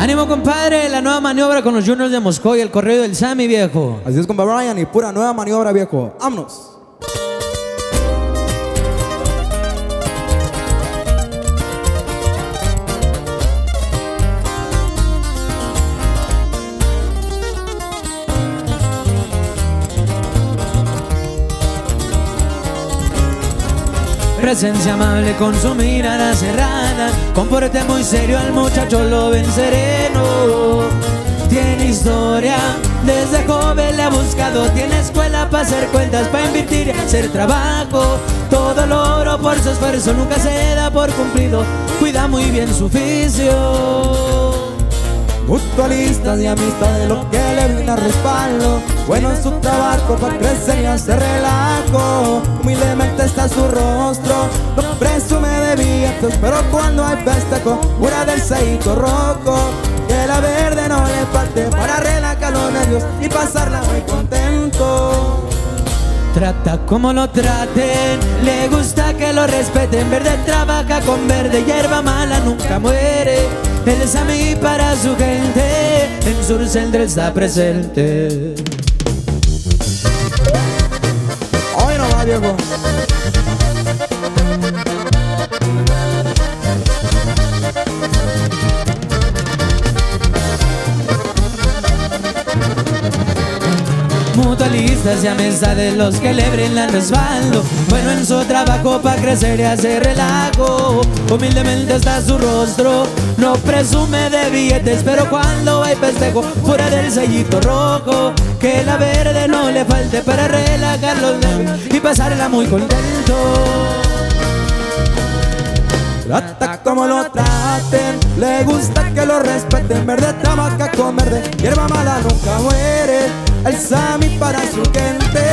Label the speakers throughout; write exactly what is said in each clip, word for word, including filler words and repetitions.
Speaker 1: Ánimo, compadre, la nueva maniobra con los Juniors de Moscú y el corrido del Sammy, viejo.
Speaker 2: Así es, compa Brian, y pura nueva maniobra, viejo. ¡Vámonos!
Speaker 1: Presencia amable con su mirada cerrada, con porte muy serio al muchacho lo ven sereno. Tiene historia, desde joven le ha buscado, tiene escuela para hacer cuentas, para invertir y hacer trabajo. Todo logro por su esfuerzo, nunca se da por cumplido, cuida muy bien su oficio.
Speaker 2: Mutualistas y amistades, lo que le brinda respaldo, bueno en su trabajo para crecer y hacer relajo. Humildemente está su rostro, no presume de billetes, pero cuando hay festejo, pura del sellito rojo. Que la verde no le falte para relajar los nervios y pasarla muy contento.
Speaker 1: Trata como lo traten, le gusta que lo respeten. Verde trabaja con verde, hierba mala nunca muere. Él es a mí para su gente, en Sur Centro está presente.
Speaker 2: Hoy no va, viejo.
Speaker 1: Mutualistas y amistades, los que le brindan respaldo, bueno en su trabajo para crecer y hacer relajo. Humildemente está su rostro, no presume de billetes, pero cuando hay festejo, fuera del sellito rojo. Que la verde no le falte para relajar los nervios y pasarla muy contento.
Speaker 2: Trata como lo traten, le gusta que lo respeten. Verde trabaja con verde, hierba mala nunca muere. El Sammy para su gente,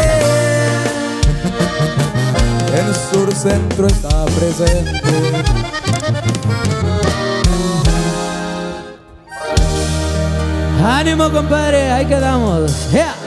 Speaker 2: en Sur Centro está presente.
Speaker 1: Ánimo, compadre, ahí quedamos. Yeah.